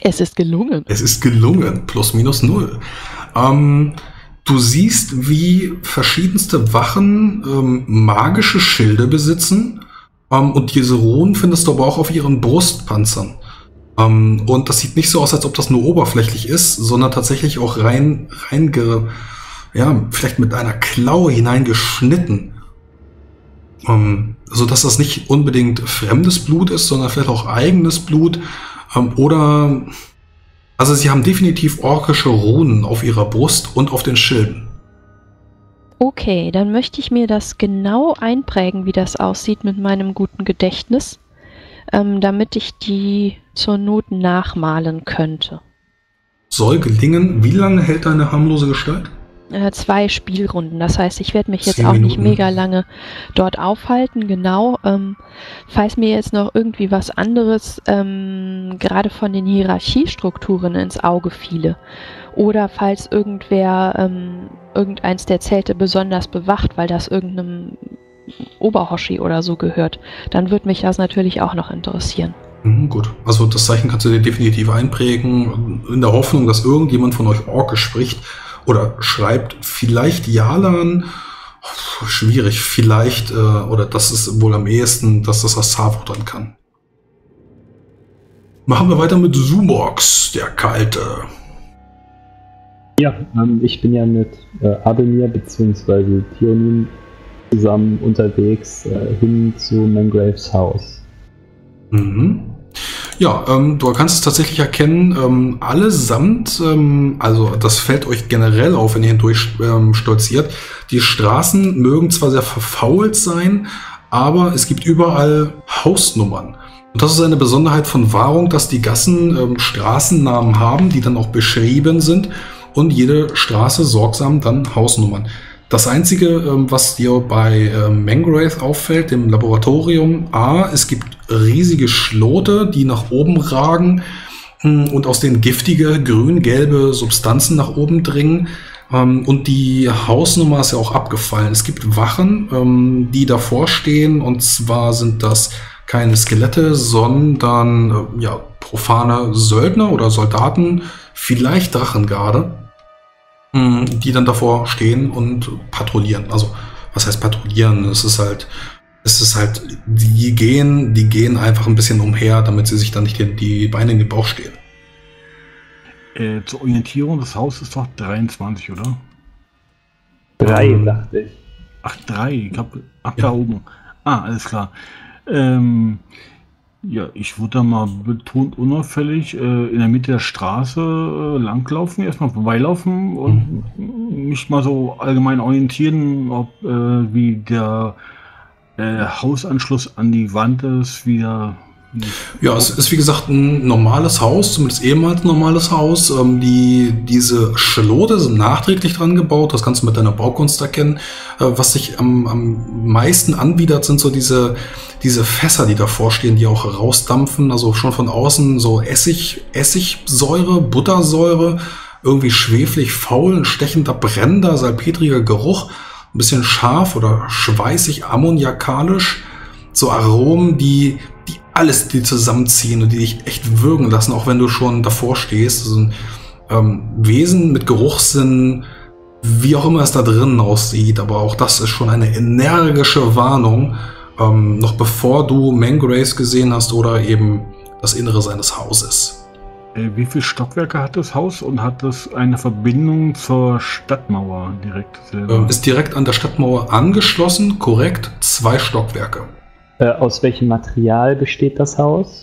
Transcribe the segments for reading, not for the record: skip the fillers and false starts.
Es ist gelungen. Es ist gelungen. Plus minus 0. Du siehst, wie verschiedenste Wachen magische Schilde besitzen. Und diese Runen findest du aber auch auf ihren Brustpanzern. Und das sieht nicht so aus, als ob das nur oberflächlich ist, sondern tatsächlich auch vielleicht mit einer Klaue hineingeschnitten. Sodass das nicht unbedingt fremdes Blut ist, sondern vielleicht auch eigenes Blut. Also sie haben definitiv orkische Runen auf ihrer Brust und auf den Schilden. Okay, dann möchte ich mir das genau einprägen, wie das aussieht mit meinem guten Gedächtnis, damit ich die zur Not nachmalen könnte. Soll gelingen. Wie lange hält deine harmlose Gestalt? 2 Spielrunden. Das heißt, ich werde mich jetzt 10 auch nicht Minuten. mega lange dort aufhalten. Genau. Falls mir jetzt noch irgendwie was anderes gerade von den Hierarchiestrukturen ins Auge fiele oder falls irgendwer irgendeins der Zelte besonders bewacht, weil das irgendeinem Oberhoshi oder so gehört, dann würde mich das natürlich auch noch interessieren. Gut, also das Zeichen kannst du dir definitiv einprägen, in der Hoffnung, dass irgendjemand von euch Orkisch spricht oder schreibt. Vielleicht Yalan, schwierig, vielleicht, oder das ist wohl am ehesten, dass das Asavo dann kann. Machen wir weiter mit Sumox, der Kalte. Ja, ich bin ja mit Ademir bzw. Tionin zusammen unterwegs hin zu Mangraves Haus. Mhm. Ja, du kannst es tatsächlich erkennen, allesamt, also das fällt euch generell auf, wenn ihr hindurch stolziert. Die Straßen mögen zwar sehr verfault sein, aber es gibt überall Hausnummern. Und das ist eine Besonderheit von Wahrung, dass die Gassen Straßennamen haben, die dann auch beschrieben sind und jede Straße sorgsam dann Hausnummern. Das Einzige, was dir bei Mangraith auffällt, dem Laboratorium es gibt riesige Schlote, die nach oben ragen und aus denen giftige, grün-gelbe Substanzen nach oben dringen. Und die Hausnummer ist ja auch abgefallen. Es gibt Wachen, die davor stehen, und zwar sind das keine Skelette, sondern profane Söldner oder Soldaten, vielleicht Drachengarde, die dann davor stehen und patrouillieren. Also, was heißt patrouillieren? Es ist halt, die gehen einfach ein bisschen umher, damit sie sich dann nicht die Beine in den Bauch stehen. Zur Orientierung, das Haus ist doch 23, oder? 3, dachte ich. Ach, 3. Da oben. Alles klar. Ich würde da mal betont unauffällig in der Mitte der Straße langlaufen, erstmal vorbeilaufen und mich mal so allgemein orientieren, ob wie der Hausanschluss an die Wand ist, Ja, es ist wie gesagt ein normales Haus, zumindest ehemals ein normales Haus. Diese Schlote sind nachträglich dran gebaut, das kannst du mit deiner Baukunst erkennen. Was sich am meisten anbietet, sind so diese Fässer, die davor stehen, die auch rausdampfen, also schon von außen so Essigsäure, Buttersäure, irgendwie schweflig, faul, ein stechender, brennender, salpetriger Geruch, ein bisschen scharf oder schweißig, ammoniakalisch, so Aromen, die alles die zusammenziehen und die dich echt würgen lassen, auch wenn du schon davor stehst. So ein Wesen mit Geruchssinn, wie auch immer es da drinnen aussieht, aber auch das ist schon eine energische Warnung, noch bevor du Mangraves gesehen hast oder eben das Innere seines Hauses. Wie viele Stockwerke hat das Haus und hat das eine Verbindung zur Stadtmauer direkt? Ist direkt an der Stadtmauer angeschlossen, korrekt, 2 Stockwerke. Aus welchem Material besteht das Haus?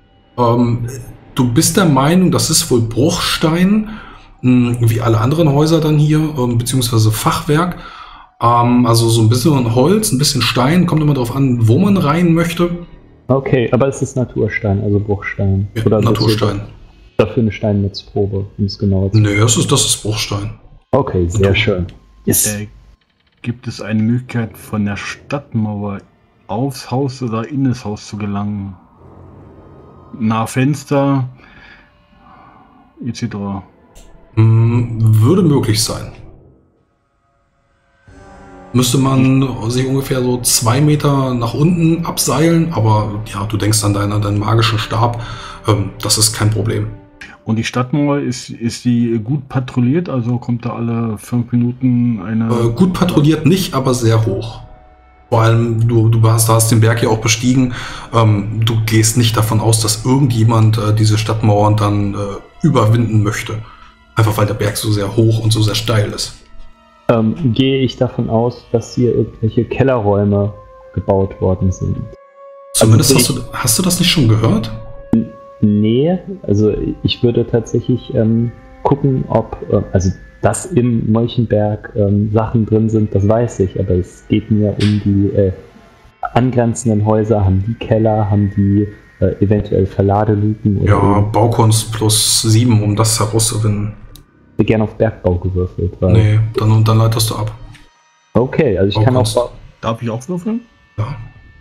Du bist der Meinung, das ist wohl Bruchstein, wie alle anderen Häuser dann hier, beziehungsweise Fachwerk. Also so ein bisschen Holz, ein bisschen Stein, kommt immer darauf an, wo man rein möchte. Okay, aber es ist Naturstein, also Bruchstein. Ja, oder Naturstein. Dafür eine Steinmetzprobe, um es genauer zu sagen. Nee, das ist Bruchstein. Okay, sehr schön. Yes. Gibt es eine Möglichkeit, von der Stadtmauer aufs Haus oder in das Haus zu gelangen? Nah Fenster, etc. Würde möglich sein. Müsste man sich ungefähr so 2 Meter nach unten abseilen, aber ja, du denkst an deinen magischen Stab, das ist kein Problem. Und die Stadtmauer, ist die gut patrouilliert? Also kommt da alle 5 Minuten eine... Gut patrouilliert nicht, aber sehr hoch. Vor allem, du hast den Berg ja auch bestiegen. Du gehst nicht davon aus, dass irgendjemand diese Stadtmauern dann überwinden möchte. Einfach weil der Berg so sehr hoch und so sehr steil ist. Gehe ich davon aus, dass hier irgendwelche Kellerräume gebaut worden sind? Zumindest also hast du das nicht schon gehört? Nee, also ich würde tatsächlich gucken, ob, also dass im Molchenberg Sachen drin sind, das weiß ich, aber es geht mir um die angrenzenden Häuser. Haben die Keller, haben die eventuell Verladeluken? Oder Ja, Baukunst plus 7, um das herauszufinden. Ich hätte gerne auf Bergbau gewürfelt. Weil Nee, dann leitest du ab. okay, also ich Baukunst. kann auch... Darf ich auch würfeln? Ja.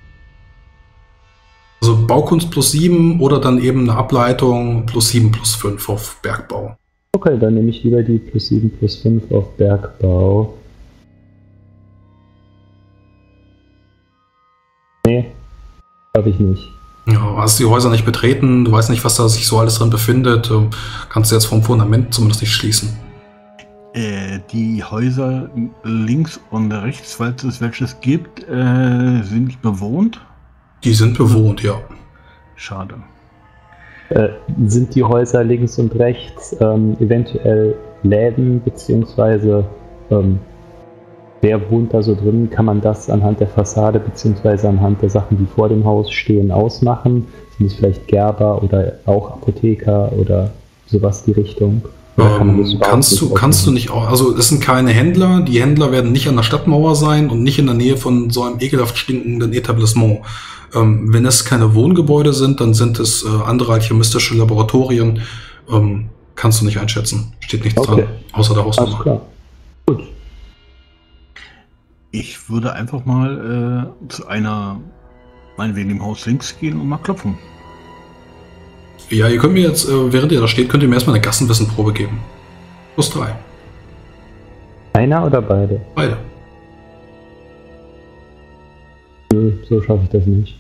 Also Baukunst plus 7 oder dann eben eine Ableitung plus 7 plus 5 auf Bergbau. Okay, dann nehme ich lieber die plus 7 plus 5 auf Bergbau. Nee, darf ich nicht. Ja, hast die Häuser nicht betreten, du weißt nicht, was da sich so alles drin befindet, kannst du jetzt vom Fundament zumindest nicht schließen. Die Häuser links und rechts, falls es welches gibt, sind die bewohnt? Die sind bewohnt, ja. Schade. Sind die Häuser links und rechts eventuell Läden, beziehungsweise wer wohnt da so drin? Kann man das anhand der Fassade, beziehungsweise anhand der Sachen, die vor dem Haus stehen, ausmachen? Sind es vielleicht Gerber oder auch Apotheker oder sowas die Richtung? Oder kann man das überhaupt Kannst du nicht auch, also es sind keine Händler, die Händler werden nicht an der Stadtmauer sein und nicht in der Nähe von so einem ekelhaft stinkenden Etablissement. Wenn es keine Wohngebäude sind, dann sind es andere alchemistische Laboratorien. Kannst du nicht einschätzen. Steht nichts dran, außer der Alles Hausnummer. klar. Gut. Ich würde einfach mal zu meinetwegen dem Haus links gehen und mal klopfen. Ja, ihr könnt mir jetzt, während ihr da steht, könnt ihr mir erstmal eine Gassenwissenprobe geben. Plus 3. Einer oder beide? Beide. Nö, so schaffe ich das nicht.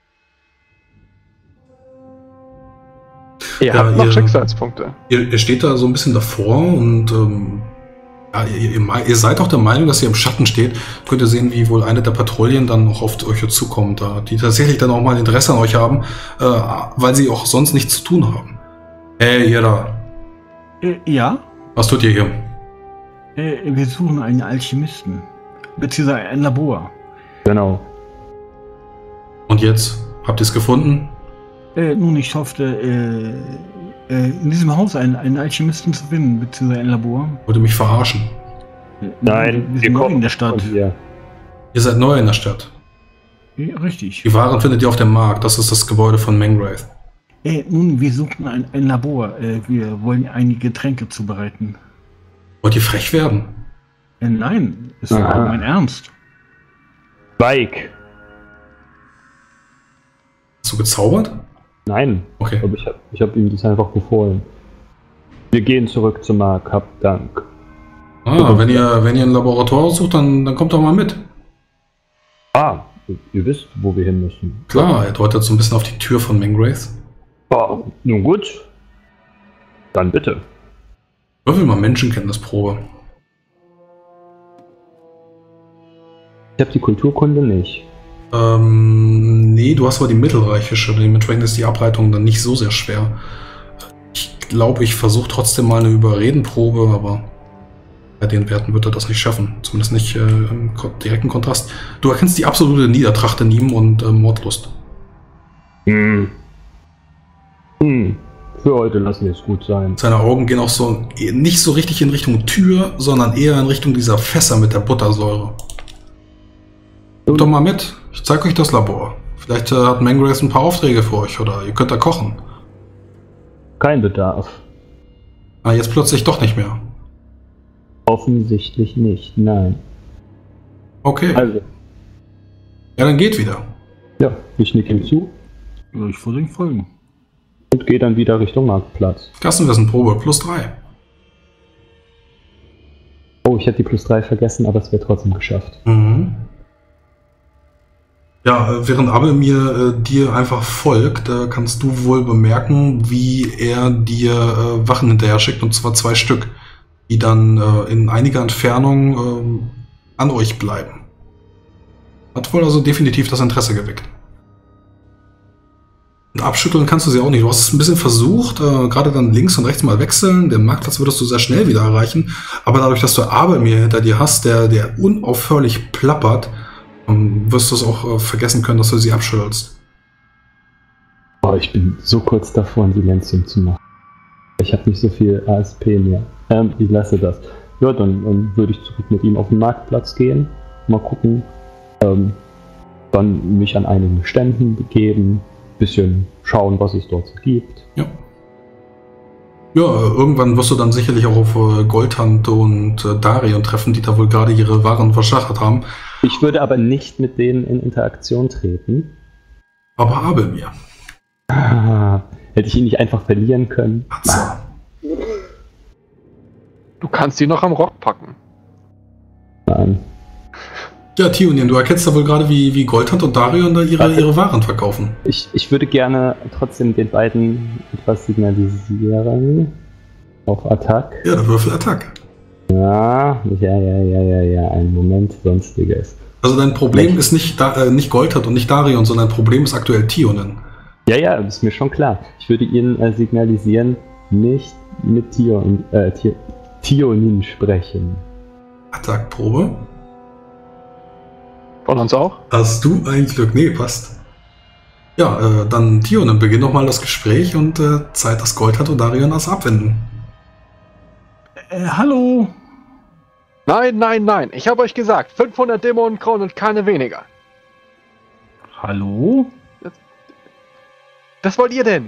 Ihr habt noch Schicksalspunkte. Ihr steht da so ein bisschen davor und ja, ihr seid auch der Meinung, dass ihr im Schatten steht. Könnt ihr sehen, wie wohl eine der Patrouillen dann noch auf euch zukommt, die tatsächlich dann auch mal Interesse an euch haben, weil sie auch sonst nichts zu tun haben. Hey, ihr da. Ja? Was tut ihr hier? Wir suchen einen Alchemisten. Beziehungsweise ein Labor. Genau. Und jetzt? Habt ihr es gefunden? Nun, ich hoffte, in diesem Haus einen Alchemisten zu finden, beziehungsweise ein Labor. Wollt ihr mich verarschen? Nein, wir sind neu in der Stadt. Ihr seid neu in der Stadt. Ja, richtig. Die Waren findet ihr auf dem Markt. Das ist das Gebäude von Mangraith. Nun, wir suchen ein Labor. Wir wollen einige Getränke zubereiten. Wollt ihr frech werden? Nein, es war mein Ernst. Bike. Hast du gezaubert? Nein, Okay. aber ich hab ihm das einfach befohlen. Wir gehen zurück zum Markt, habt Dank. Wenn ihr ein Laboratorium sucht, dann kommt doch mal mit. Ah, ihr wisst, wo wir hin müssen. Klar, er deutet so ein bisschen auf die Tür von Mangraith. Oh, nun gut. Dann bitte. Würfel mal Menschenkenntnisprobe. Ich habe die Kulturkunde nicht. Nee, du hast aber die mittelreichische, dementsprechend ist die Ableitung dann nicht so sehr schwer. Ich glaube, ich versuche trotzdem mal eine Überredenprobe, aber bei den Werten wird er das nicht schaffen. Zumindest nicht im direkten Kontrast. Du erkennst die absolute Niedertracht in ihm und Mordlust. Für heute lassen wir es gut sein. Seine Augen gehen auch so nicht so richtig in Richtung Tür, sondern eher in Richtung dieser Fässer mit der Buttersäure. Kommt doch mal mit. Ich zeige euch das Labor. Vielleicht hat Mangraith ein paar Aufträge für euch oder ihr könnt da kochen. Kein Bedarf. Jetzt plötzlich doch nicht mehr. Offensichtlich nicht, nein. Okay. Also. Ja, dann geht wieder. Ja, ich nicke ihm zu. Ich würde ihm folgen. Und gehe dann wieder Richtung Marktplatz. Gassenwissenprobe, plus 3. Oh, ich hätte die plus 3 vergessen, aber es wird trotzdem geschafft. Mhm. Ja, während Abelmir dir einfach folgt, kannst du wohl bemerken, wie er dir Wachen hinterher schickt, und zwar 2 Stück, die dann in einiger Entfernung an euch bleiben. Hat wohl also definitiv das Interesse geweckt. Abschütteln kannst du sie auch nicht. Du hast es ein bisschen versucht, gerade dann links und rechts mal wechseln. Den Marktplatz würdest du sehr schnell wieder erreichen. Aber dadurch, dass du Abelmir hinter dir hast, der unaufhörlich plappert, wirst du es auch vergessen können, dass du sie abschüttelst. Boah, ich bin so kurz davor, ein Silenzium zu machen. Ich habe nicht so viel ASP mehr. Ich lasse das. Ja, dann würde ich zurück mit ihm auf den Marktplatz gehen. Mal gucken. Dann mich an einigen Ständen begeben. Bisschen schauen, was es dort so gibt. Ja. Ja, irgendwann wirst du dann sicherlich auch auf Goldhand und Darion treffen, die da wohl gerade ihre Waren verschachert haben. Ich würde aber nicht mit denen in Interaktion treten. Aber Abelmir. Hätte ich ihn nicht einfach verlieren können? Du kannst ihn noch am Rock packen. Nein. Ja, Tionien, du erkennst da wohl gerade, wie Goldhand und Darion da ihre Waren verkaufen. Ich würde gerne trotzdem den beiden etwas signalisieren. Auf Attack. Ja, der Würfel Attack. Ja, einen Moment, sonstiges. Also dein Problem ist nicht Goldhand und nicht Darion, sondern dein Problem ist aktuell Tionien. Ja, das ist mir schon klar. Ich würde ihnen signalisieren, nicht mit Tionin sprechen. Attackprobe. Von uns auch? Hast du ein Glück? Nee, passt. Ja, dann Tionin, beginn nochmal das Gespräch und Zeit, dass Goldhand und Darion das abwenden. Hallo? Nein. Ich habe euch gesagt, 500 Dämonenkronen und keine weniger. Hallo? Was wollt ihr denn?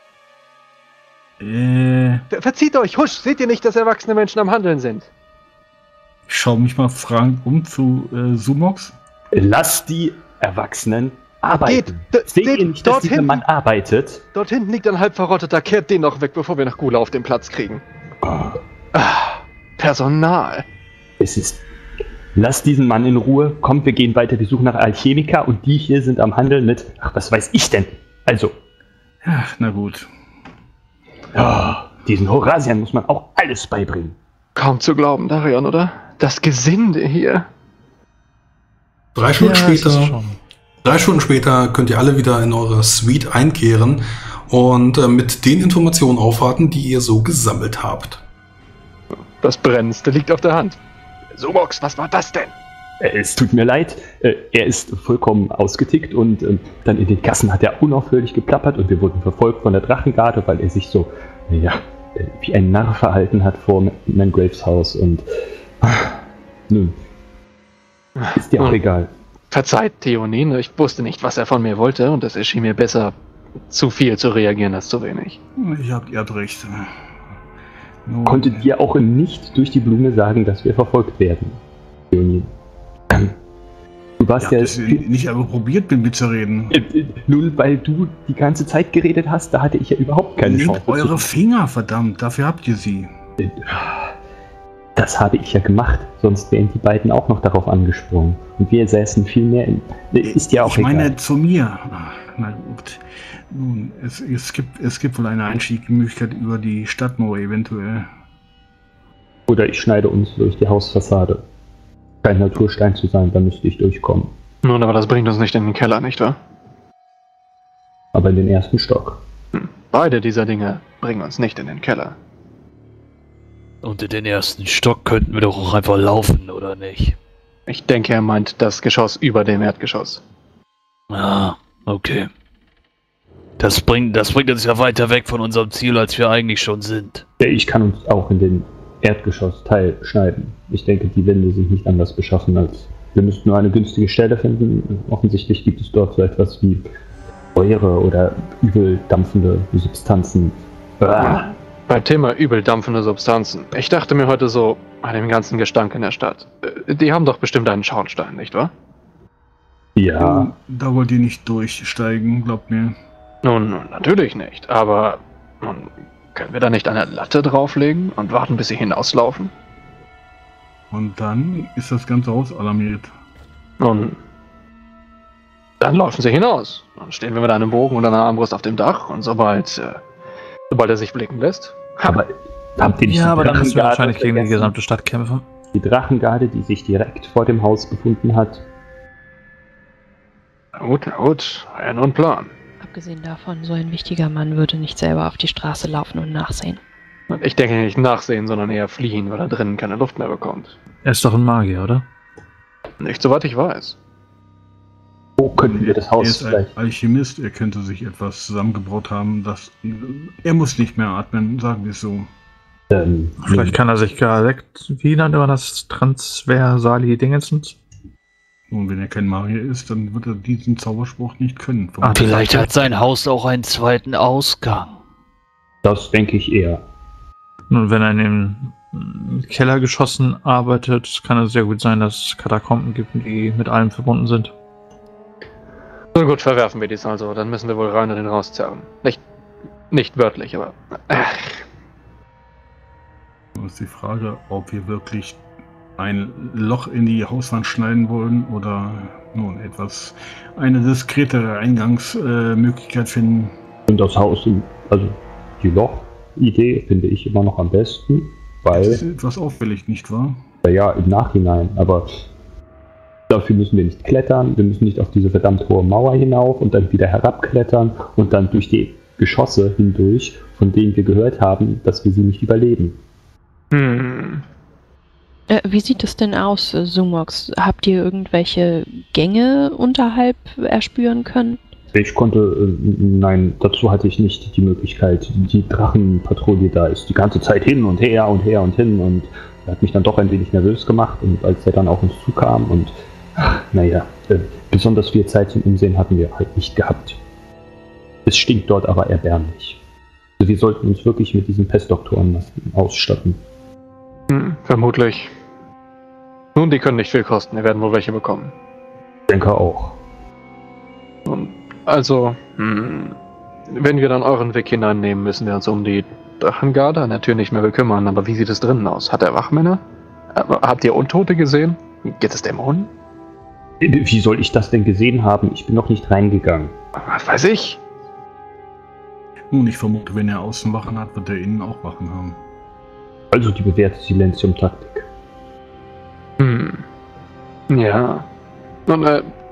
Verzieht euch, husch, seht ihr nicht, dass erwachsene Menschen am Handeln sind? Ich schaue mich mal fragend um zu Sumox. Lass die Erwachsenen arbeiten. Seht ihr nicht, dass dieser Mann arbeitet? Dort hinten liegt ein halb verrotteter, kehrt den noch weg, bevor wir nach Gula auf den Platz kriegen. Personal. Lass diesen Mann in Ruhe, kommt, wir gehen weiter, wir suchen nach Alchemiker und die hier sind am Handeln mit, was weiß ich denn? Also. Ja, na gut. Diesen Horasian muss man auch alles beibringen. Kaum zu glauben, Darion, oder? Das Gesinde hier. 3 Stunden später könnt ihr alle wieder in eure Suite einkehren und mit den Informationen aufwarten, die ihr so gesammelt habt. Das Brennendste liegt auf der Hand. Sumox, was war das denn? Es tut mir leid, er ist vollkommen ausgetickt und dann in den Gassen hat er unaufhörlich geplappert und wir wurden verfolgt von der Drachengarde, weil er sich so, wie ein Narr verhalten hat vor Mangraves Haus und nun, ist dir auch egal. Verzeiht, Theonin, ich wusste nicht, was er von mir wollte und es erschien mir besser, zu viel zu reagieren als zu wenig. Ihr habt recht. Konntet ihr auch nicht durch die Blume sagen, dass wir verfolgt werden, Theonin? Du warst ja nicht einmal probiert, mit mir zu reden. Nun, weil du die ganze Zeit geredet hast, da hatte ich ja überhaupt keine Chance. Nehmt eure Finger, verdammt, dafür habt ihr sie. Das habe ich ja gemacht, sonst wären die beiden auch noch darauf angesprungen. Und wir säßen viel mehr in... Ist ja auch egal. Ich meine zu mir. Na gut. Nun, es gibt wohl eine Einstiegsmöglichkeit über die Stadtmauer eventuell. Oder ich schneide uns durch die Hausfassade. Kein Naturstein zu sein, da müsste ich durchkommen. Nun, aber das bringt uns nicht in den Keller, nicht wahr? Aber in den ersten Stock. Beide dieser Dinge bringen uns nicht in den Keller. Und in den ersten Stock könnten wir doch auch einfach laufen, oder nicht? Ich denke, er meint das Geschoss über dem Erdgeschoss. Ah, okay. Das bringt uns ja weiter weg von unserem Ziel, als wir eigentlich schon sind. Ja, ich kann uns auch in den Erdgeschossteil schneiden. Ich denke, die Wände sind nicht anders beschaffen als... Wir müssten nur eine günstige Stelle finden. Offensichtlich gibt es dort so etwas wie Säure oder übel dampfende Substanzen. Bei Thema übel dampfende Substanzen. Ich dachte mir heute so, bei dem ganzen Gestank in der Stadt. Die haben doch bestimmt einen Schornstein, nicht wahr? Ja. Da wollt ihr nicht durchsteigen, glaubt mir. Nun, natürlich nicht. Aber können wir da nicht eine Latte drauflegen und warten, bis sie hinauslaufen? Und dann ist das ganze Haus alarmiert. Nun, Dann laufen sie hinaus. Dann stehen wir mit einem Bogen und einer Armbrust auf dem Dach und sobald er sich blicken lässt. Aber habt ihr nicht Ja, die aber dann müssen wir Drachengarde wahrscheinlich gegen die vergessen? gesamte Stadt kämpfen. Die Drachengarde, die sich direkt vor dem Haus befunden hat. Na gut, ja, nur ein Plan. Abgesehen davon, so ein wichtiger Mann würde nicht selber auf die Straße laufen und nachsehen. Und ich denke nicht nachsehen, sondern eher fliehen, weil er drinnen keine Luft mehr bekommt. Er ist doch ein Magier, oder? Nicht soweit ich weiß. Wo könnten wir das Er Haus ist ein vielleicht... Alchemist, er könnte sich etwas zusammengebraut haben, er muss nicht mehr atmen, sagen wir es so. Vielleicht kann er sich wie nannte man das? Transversali Dingensens? Und wenn er kein Magier ist, dann wird er diesen Zauberspruch nicht können. Vielleicht hat sein Haus auch einen zweiten Ausgang. Das denke ich eher. Nun, wenn er in den Kellergeschossen arbeitet, kann es sehr gut sein, dass es Katakomben gibt, die mit allem verbunden sind. Na gut, verwerfen wir dies also. Dann müssen wir wohl rein und den rauszerren. Nicht wörtlich, aber... Das ist die Frage, ob wir wirklich ein Loch in die Hauswand schneiden wollen oder nun eine diskretere Eingangsmöglichkeit finden. Und das Haus, also die Loch-Idee finde ich immer noch am besten, Das ist weil, etwas auffällig, nicht wahr? ja, im Nachhinein, aber dafür müssen wir nicht klettern, wir müssen nicht auf diese verdammt hohe Mauer hinauf und dann wieder herabklettern und dann durch die Geschosse hindurch, von denen wir gehört haben, dass wir sie nicht überleben. Wie sieht es denn aus, Sumox? Habt ihr irgendwelche Gänge unterhalb erspüren können? Ich konnte, nein, dazu hatte ich nicht die Möglichkeit. Die Drachenpatrouille da ist die ganze Zeit hin und her und her und hin und hat mich dann doch ein wenig nervös gemacht und als er dann auf uns zukam und, naja, besonders viel Zeit zum Umsehen hatten wir halt nicht gehabt. Es stinkt dort aber erbärmlich. Also wir sollten uns wirklich mit diesen Pestdoktoren ausstatten. Vermutlich. Nun, die können nicht viel kosten. Wir werden wohl welche bekommen. Ich denke auch. Und also, wenn wir dann euren Weg hineinnehmen, müssen wir uns um die Drachengarde an der Tür nicht mehr bekümmern. Aber wie sieht es drinnen aus? Hat er Wachmänner? Habt ihr Untote gesehen? Gibt es Dämonen? Wie soll ich das denn gesehen haben? Ich bin noch nicht reingegangen. Was weiß ich? Nun, ich vermute, wenn er außen Wachen hat, wird er innen auch Wachen haben. Also die bewährte Silenzium-Taktik. Ja. Nun,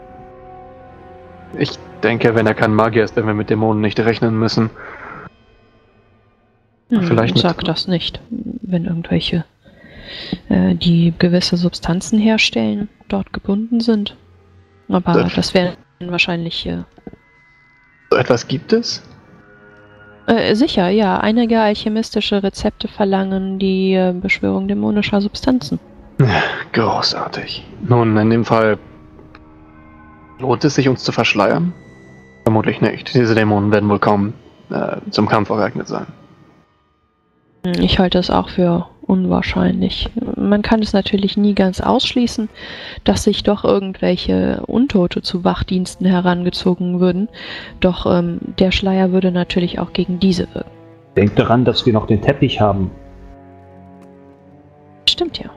ich denke, wenn er kein Magier ist, wenn wir mit Dämonen nicht rechnen müssen. Vielleicht Sag das nicht. Wenn irgendwelche, die gewisse Substanzen herstellen, dort gebunden sind. Aber das wäre wahrscheinlich... So etwas gibt es? Sicher, ja. Einige alchemistische Rezepte verlangen die Beschwörung dämonischer Substanzen. Großartig. Nun, in dem Fall lohnt es sich, uns zu verschleiern? Vermutlich nicht. Diese Dämonen werden wohl kaum zum Kampf geeignet sein. Ich halte es auch für unwahrscheinlich. Man kann es natürlich nie ganz ausschließen, dass sich doch irgendwelche Untote zu Wachdiensten herangezogen würden. Doch der Schleier würde natürlich auch gegen diese wirken. Denkt daran, dass wir noch den Teppich haben. Stimmt ja.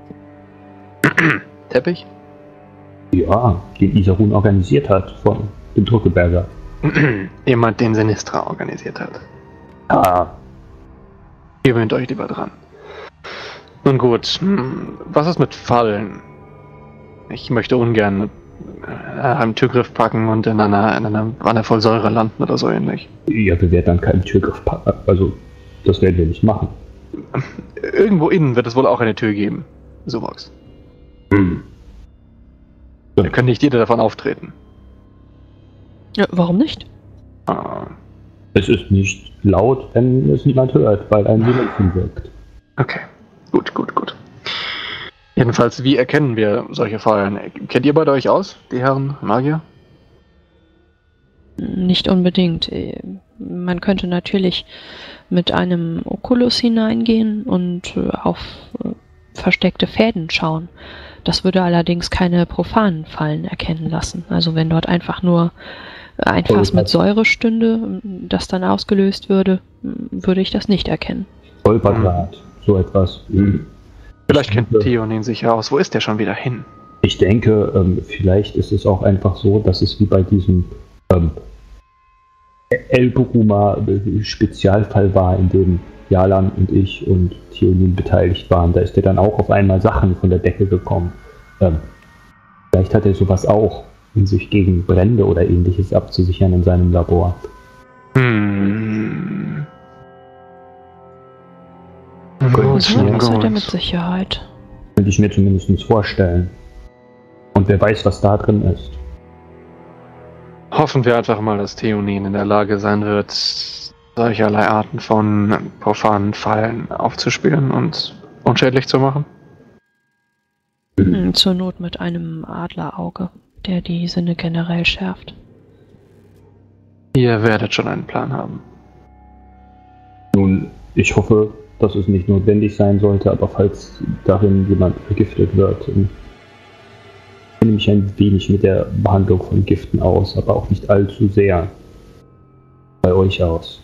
Teppich? Ja, den Isarun organisiert hat von dem Drückeberger. Jemand, den Sinistra organisiert hat. Ah, Gewöhnt euch lieber dran. Nun gut, was ist mit Fallen? Ich möchte ungern einen Türgriff packen und in einer Wanne voll Säure landen oder so ähnlich. ja, wir werden dann keinen Türgriff packen. Also, das werden wir nicht machen. Irgendwo innen wird es wohl auch eine Tür geben. Sumox. Da kann nicht jeder davon auftreten. Ja, warum nicht? Es ist nicht laut, wenn es niemand hört, weil ein Silenzium wirkt. Okay, gut. Jedenfalls, wie erkennen wir solche Fallen? Kennt ihr beide euch aus, die Herren Magier? Nicht unbedingt. Man könnte natürlich mit einem Oculus hineingehen und auf versteckte Fäden schauen. Das würde allerdings keine profanen Fallen erkennen lassen. Also wenn dort einfach nur ein Fass mit Säure stünde, das dann ausgelöst würde, würde ich das nicht erkennen. Stolperdraht, so etwas. Vielleicht kennt Theonin sich ja aus. Wo ist der schon wieder hin? Ich denke, vielleicht ist es auch einfach so, dass es wie bei diesem El-Buruma-Spezialfall war, in dem Jalan und ich und Theonin beteiligt waren. Da ist er dann auch auf einmal Sachen von der Decke gekommen. Vielleicht hat er sowas auch, um sich gegen Brände oder ähnliches abzusichern in seinem Labor. Das hat er mit Sicherheit. Könnte ich mir zumindest vorstellen. Und wer weiß, was da drin ist. Hoffen wir einfach mal, dass Theonin in der Lage sein wird, solcherlei Arten von profanen Fallen aufzuspüren und unschädlich zu machen. Zur Not mit einem Adlerauge, der die Sinne generell schärft. Ihr werdet schon einen Plan haben. Nun, ich hoffe, dass es nicht notwendig sein sollte, aber falls darin jemand vergiftet wird, kenne mich ein wenig mit der Behandlung von Giften aus, aber auch nicht allzu sehr bei euch aus.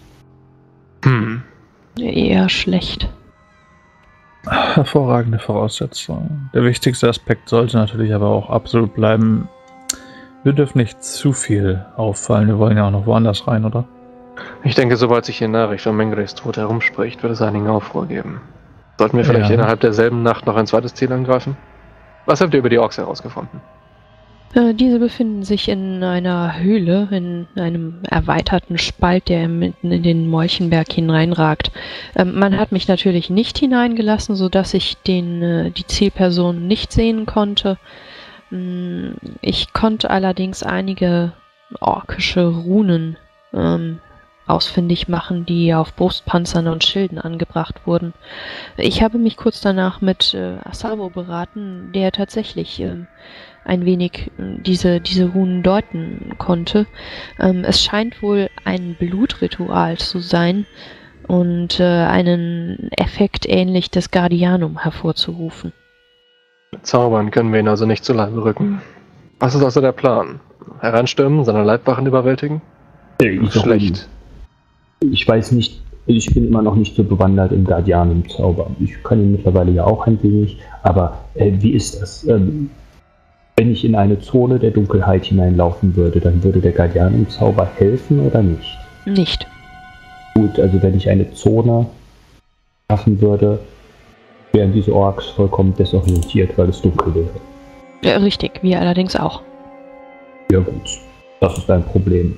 Eher schlecht. Hervorragende Voraussetzung. Der wichtigste Aspekt sollte natürlich aber auch absolut bleiben, wir dürfen nicht zu viel auffallen, wir wollen ja auch noch woanders rein, oder? Ich denke, sobald sich die Nachricht von Mengres Tod herumspricht, wird es einigen Aufruhr geben. Sollten wir vielleicht innerhalb derselben Nacht noch ein zweites Ziel angreifen? Was habt ihr über die Orks herausgefunden? Diese befinden sich in einer Höhle, in einem erweiterten Spalt, der mitten in den Molchenberg hineinragt. Man hat mich natürlich nicht hineingelassen, sodass ich die Zielperson nicht sehen konnte. Ich konnte allerdings einige orkische Runen ausfindig machen, die auf Brustpanzern und Schilden angebracht wurden. Ich habe mich kurz danach mit Asavo beraten, der tatsächlich ein wenig diese Runen deuten konnte. Es scheint wohl ein Blutritual zu sein und einen Effekt ähnlich des Guardianum hervorzurufen. Zaubern können wir ihn also nicht zu Leibe rücken. Was ist also der Plan? Heranstürmen, seine Leibwachen überwältigen? Schlecht. Ich weiß nicht, ich bin immer noch nicht so bewandert im Guardianum-Zauber. Ich kann ihn mittlerweile ja auch ein wenig, aber wie ist das? Wenn ich in eine Zone der Dunkelheit hineinlaufen würde, dann würde der Guardianum-Zauber helfen oder nicht? Nicht. Gut, also wenn ich eine Zone schaffen würde, wären diese Orks vollkommen desorientiert, weil es dunkel wäre. Ja, richtig, wir allerdings auch. Ja gut, das ist ein Problem.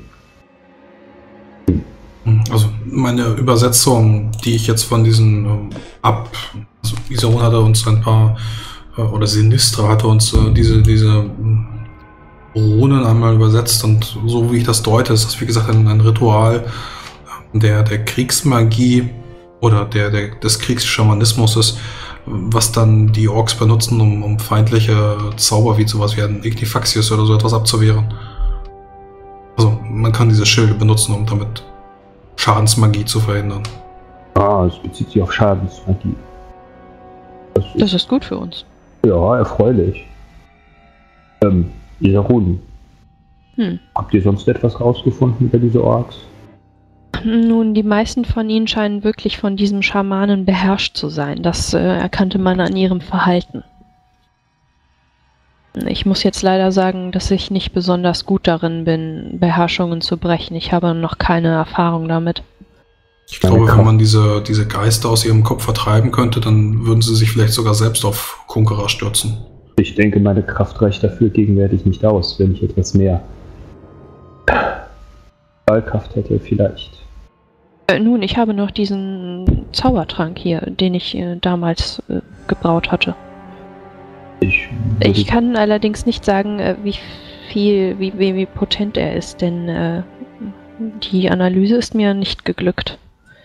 Also meine Übersetzung, die ich jetzt von diesen also Iserun hatte uns ein paar, oder Sinistra hatte uns diese Runen einmal übersetzt, und so wie ich das deute, ist das wie gesagt ein Ritual der Kriegsmagie oder des Kriegsschamanismus ist, was dann die Orks benutzen, um feindliche Zauber wie sowas wie ein Ignifaxius oder so etwas abzuwehren. Also man kann diese Schilde benutzen, um damit Schadensmagie zu verhindern. Ah, es bezieht sich auf Schadensmagie. Das ist gut für uns. Ja, erfreulich. Iserun, habt ihr sonst etwas rausgefunden über diese Orks? Nun, die meisten von ihnen scheinen wirklich von diesem Schamanen beherrscht zu sein. Das erkannte man an ihrem Verhalten. Ich muss jetzt leider sagen, dass ich nicht besonders gut darin bin, Beherrschungen zu brechen. Ich habe noch keine Erfahrung damit. Ich glaube, wenn man diese Geister aus ihrem Kopf vertreiben könnte, dann würden sie sich vielleicht sogar selbst auf Konqueror stürzen. Ich denke, meine Kraft reicht dafür gegenwärtig nicht aus, wenn ich etwas mehr Ballkraft hätte, vielleicht. Nun, ich habe noch diesen Zaubertrank hier, den ich damals gebraut hatte. Ich kann allerdings nicht sagen, wie potent er ist, denn die Analyse ist mir nicht geglückt.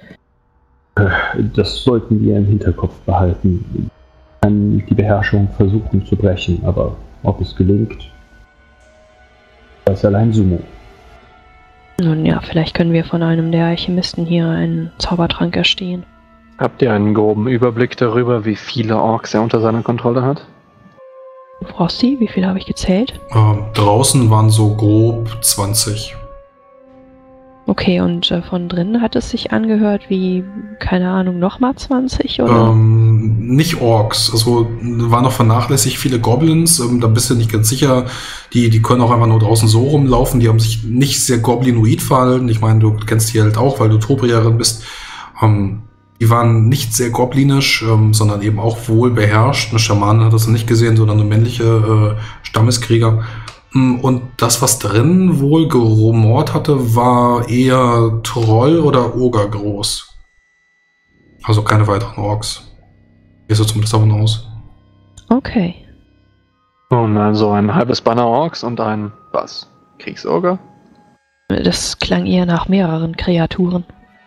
Das sollten wir im Hinterkopf behalten. Ich kann die Beherrschung versuchen zu brechen, aber ob es gelingt, weiß allein Sumo. Nun ja, vielleicht können wir von einem der Alchemisten hier einen Zaubertrank erstehen. Habt ihr einen groben Überblick darüber, wie viele Orks er unter seiner Kontrolle hat? Frosty, wie viel habe ich gezählt? Draußen waren so grob 20. Okay, und von drinnen hat es sich angehört wie, keine Ahnung, nochmal 20, oder? nicht Orks. Also waren noch vernachlässigt viele Goblins. Da bist du nicht ganz sicher. Die können auch einfach nur draußen so rumlaufen. Die haben sich nicht sehr goblinoid verhalten. Ich meine, du kennst die halt auch, weil du Tobrierin bist. Die waren nicht sehr goblinisch, sondern eben auch wohl beherrscht. Eine Schamanin hat das nicht gesehen, sondern eine männliche Stammeskrieger. Und das, was drin wohl gerumort hatte, war eher Troll oder Oger groß. Also keine weiteren Orks. Gehst du zumindest davon aus. Okay. Und also ein halbes Banner Orks und ein, was? Kriegsoger? Das klang eher nach mehreren Kreaturen.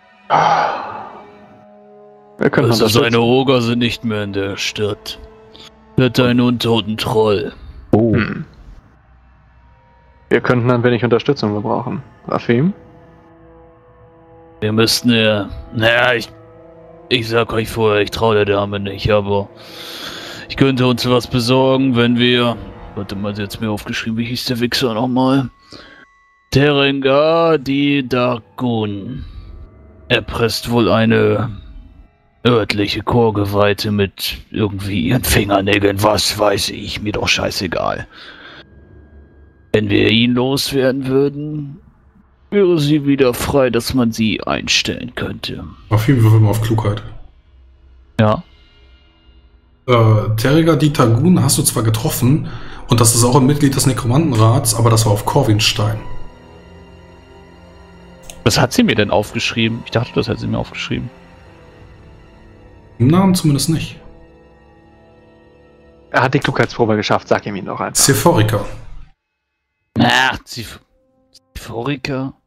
Wir können Also unterstützen. seine Oger sind nicht mehr in der Stadt. Er hat einen untoten Troll. Oh. Wir könnten ein wenig Unterstützung gebrauchen. Rafim? Wir müssten ja... Naja, ich sag euch vorher, ich traue der Dame nicht, aber... Ich könnte uns was besorgen, wenn wir... Warte mal, sie hat's mir aufgeschrieben, wie hieß der Wichser nochmal? Terengar di Dargun. Er presst wohl eine... örtliche Chorgeweihte mit irgendwie ihren Fingernägeln, was weiß ich, mir doch scheißegal. Wenn wir ihn loswerden würden, wäre sie wieder frei, dass man sie einstellen könnte. Auf jeden Fall auf Klugheit. Ja. Terriger di Tagun hast du zwar getroffen, und das ist auch ein Mitglied des Nekromantenrats, aber das war auf Corvinstein. Was hat sie mir denn aufgeschrieben? Ich dachte, das hat sie mir aufgeschrieben. Im Namen zumindest nicht. Er hat die Klugheitsprobe geschafft, sag ihm ihn doch einfach. Sephorica. Ach, Sephorica.